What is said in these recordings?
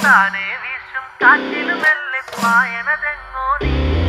താനേ വീശും കാറ്റിലും മെല്ലെ പായണതെങ്ങോ നീ.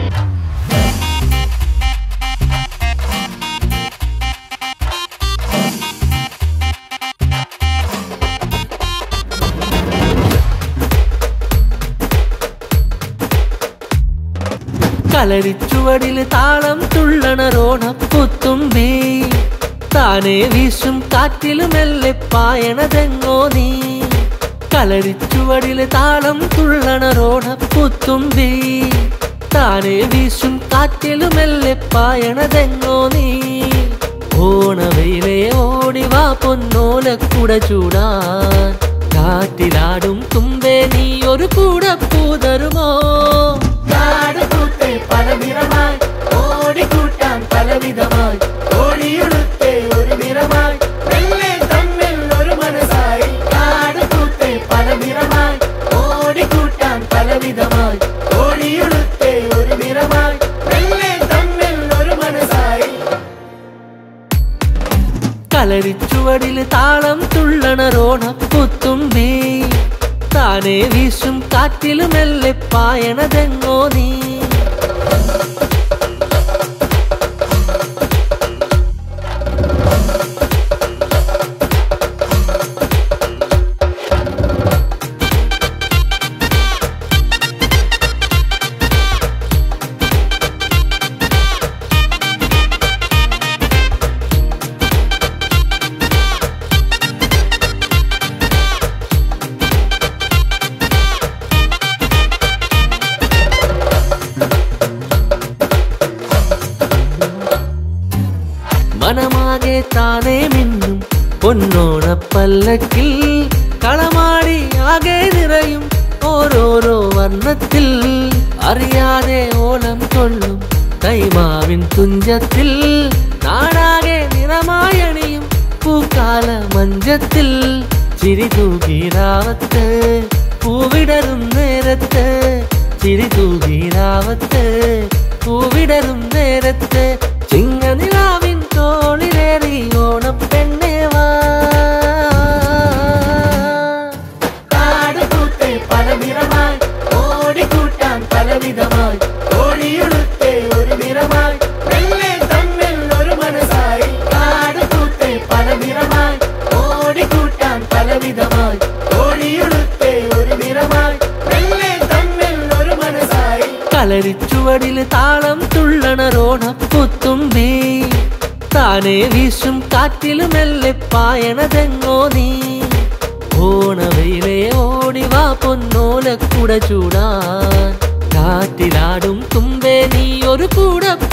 കളരിച്ചുവടിൽ താളം തുള്ളണരോണപ്പുത്തുമ്പി താനേ വീശും കാറ്റിലും മെല്ലെ പായണതെങ്ങോ നീ. കളരിച്ചുവടിൽ താളം തുള്ളണരോണപ്പുത്തുമ്പി താനേ വീശും കാറ്റിലും മെല്ലെ പായണതെങ്ങോ നീ. ഓണവയിലെ ഓടിവാ പൊന്നോലക്കുട ചൂടാൻ കാറ്റിലാടും തുമ്പേ നീ ഒരു കൂട പൂതരുമോ. പല നിറമായി ഓടിക്കൂട്ടാൻ പലവിധമായി ഓടിയുടുത്തെ ഒരു നിറമായി മെല്ലെ തമ്മിൽ ഒരു മനസ്സായി. കാടുകൂത്തെ പല നിറമായി ഓടിക്കൂട്ടാൻ പലവിധമായി ഓടിയുടുത്തെ ഒരു നിറമായി മെല്ലെ തമ്മിൽ ഒരു മനസ്സായി. കളരിച്ചുവടിൽ താളം തുള്ളണരോണപ്പുത്തുമ്പി താനേ വീശും കാറ്റിലും മെല്ലെ പായണതെങ്ങോ നീ. മനമാകെ താനേ മിന്നും പൊന്നോണപ്പല്ലക്കിൽ കളമാടി ആകെ നിറയും ഓരോരോ വർണ്ണത്തിൽ. അറിയാതെ ഓളം കൊള്ളും കൈമാവിൻ തുഞ്ചത്തിൽ നാടാകെ നിറമായണിയും പൂക്കാല മഞ്ചത്തിൽ. ചിരി തൂകിരാവത്ത് പൂവിടരും നേരത്ത് ചിരി തൂകിരാവത്ത് പൂവിടരും നേരത്ത് ചിങ്ങനിലാവിൻ തോളിലേറി ഓണപ്പെണ്ണേ വാ. കാടുകൂത്തെ പല നിറമായി ഓടിക്കൂട്ടാൻ പലവിധമായി ഓടിയുടുത്തെ ഒരു നിറമായി മെല്ലെ തമ്മിൽ ഒരു മനസ്സായി. കാടുകൂത്തെ പല നിറമായി ഓടിക്കൂട്ടാൻ പലവിധമായി ഓടിയുടുത്തെ ഒരു നിറമായി മെല്ലെ തമ്മിൽ ഒരു മനസ്സായി. കളരിച്ചുവടിൽ താളം തുള്ളണരോണപ്പുത്തുമ്പി താനേ വീശും കാറ്റിലും മെല്ലെ പായണതെങ്ങോ നീ. ഓണവയിലെ ഓടിവാ പൊന്നോലക്കുട ചൂടാൻ കാറ്റിലാടും തുമ്പേ നീ ഒരു കൂട